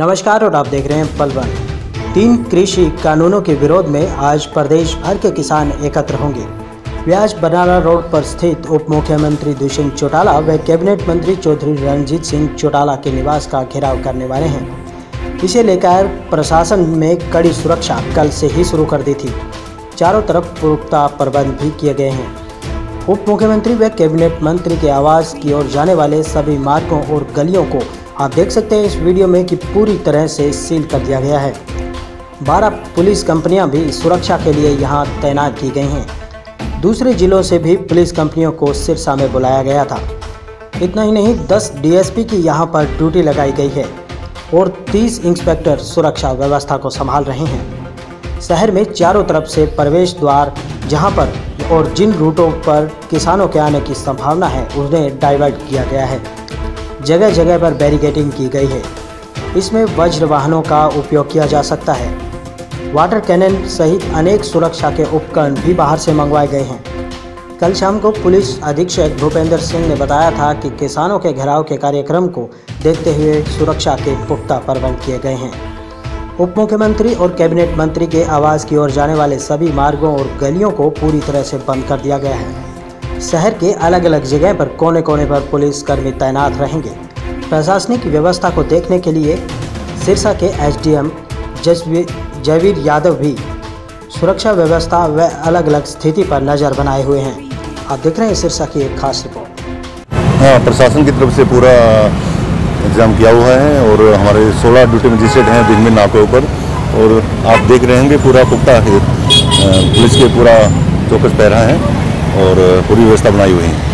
नमस्कार और आप देख रहे हैं पल वन। 3 कृषि कानूनों के विरोध में आज प्रदेश भर के किसान एकत्र होंगे। वे आज बनाना रोड पर स्थित उप मुख्यमंत्री दुष्यंत चौटाला व कैबिनेट मंत्री चौधरी रणजीत सिंह चौटाला के निवास का घेराव करने वाले हैं। इसे लेकर प्रशासन में कड़ी सुरक्षा कल से ही शुरू कर दी थी। चारों तरफ पुख्ता प्रबंध भी किए गए हैं। उप मुख्यमंत्री व कैबिनेट मंत्री के आवास की ओर जाने वाले सभी मार्गों और गलियों को आप देख सकते हैं इस वीडियो में कि पूरी तरह से सील कर दिया गया है। 12 पुलिस कंपनियां भी सुरक्षा के लिए यहां तैनात की गई हैं। दूसरे जिलों से भी पुलिस कंपनियों को सिरसा में बुलाया गया था। इतना ही नहीं, 10 डीएसपी की यहां पर ड्यूटी लगाई गई है और 30 इंस्पेक्टर सुरक्षा व्यवस्था को संभाल रहे हैं। शहर में चारों तरफ से प्रवेश द्वार जहां पर और जिन रूटों पर किसानों के आने की संभावना है उन्हें डाइवर्ट किया गया है। जगह जगह पर बैरिकेडिंग की गई है। इसमें वज्र वाहनों का उपयोग किया जा सकता है। वाटर कैनन सहित अनेक सुरक्षा के उपकरण भी बाहर से मंगवाए गए हैं। कल शाम को पुलिस अधीक्षक भूपेंद्र सिंह ने बताया था कि किसानों के घेराव के कार्यक्रम को देखते हुए सुरक्षा के पुख्ता प्रबंध किए गए हैं। उप मुख्यमंत्री और कैबिनेट मंत्री के आवास की ओर जाने वाले सभी मार्गों और गलियों को पूरी तरह से बंद कर दिया गया है। शहर के अलग अलग जगह पर कोने कोने पर पुलिस कर्मी तैनात रहेंगे। प्रशासनिक व्यवस्था को देखने के लिए सिरसा के एसडीएम जयवीर यादव भी सुरक्षा व्यवस्था व अलग अलग स्थिति पर नज़र बनाए हुए हैं। आप देख रहे हैं सिरसा की एक खास रिपोर्ट। हाँ, प्रशासन की तरफ से पूरा इंतजाम किया हुआ है और हमारे 16 ड्यूटी मजिस्ट्रेट हैं दिन में नाके ऊपर, और आप देख रहे होंगे पूरा पुख्ता पुलिस के पूरा चौकस पहरा है और पूरी व्यवस्था बनाई हुई है।